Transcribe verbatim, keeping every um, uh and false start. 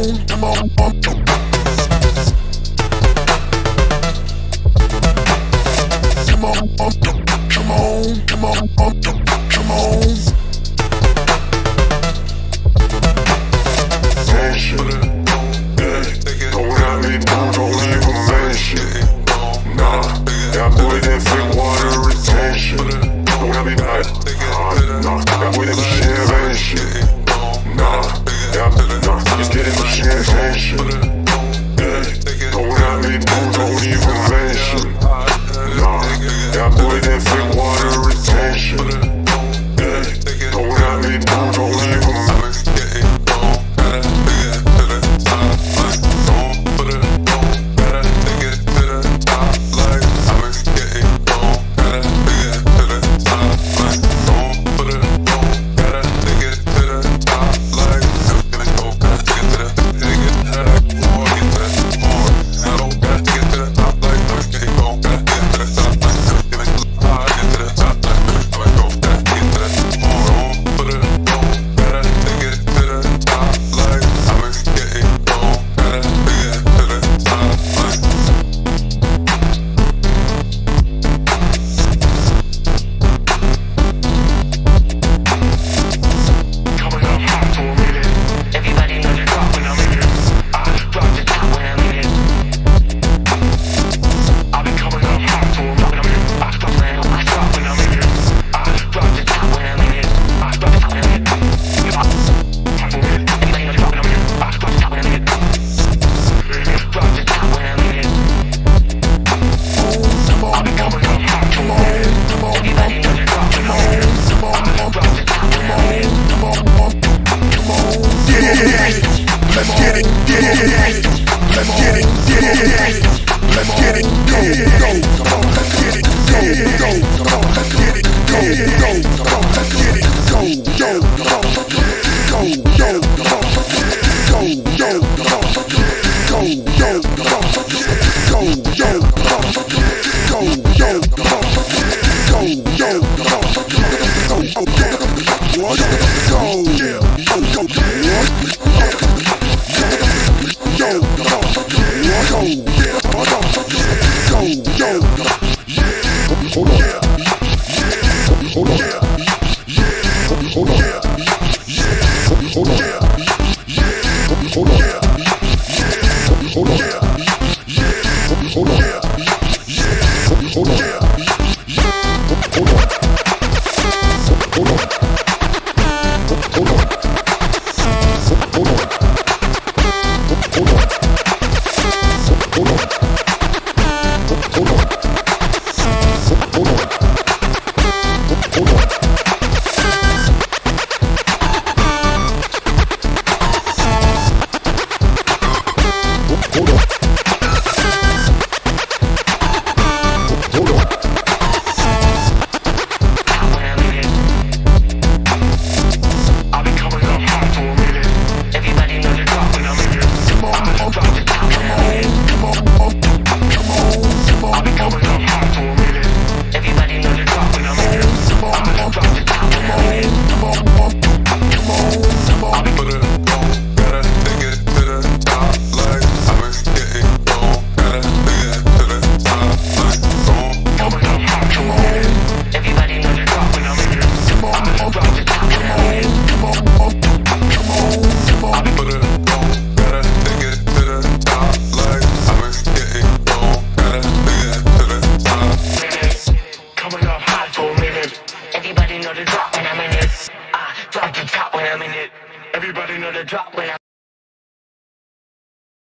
on, come on, come on. Come on, come on, come on, come on. Mention, yeah. Don't have me, boo, don't even mention. Nah, that boy that fake water retention. Don't have me back, nah, nah. That boy that shit mention. Nah, that, nah, he's getting the shit mention. Yeah, don't have me, boo, don't even mention. Nah, that boy that fake water retention. Yeah, don't have me, boo, don't even mention. Let's get it, get it, get it. Let's get it, get it, get it. Let's get it, go, go. Come on, let's get it, go, go. Come on, let's get it, go, go. Come on, let's get it, go, yo. Come on, let's get it, go, yo. Come on, let's get it, go, yo. Come on, let's get it, go, yo. Come on, let's get it.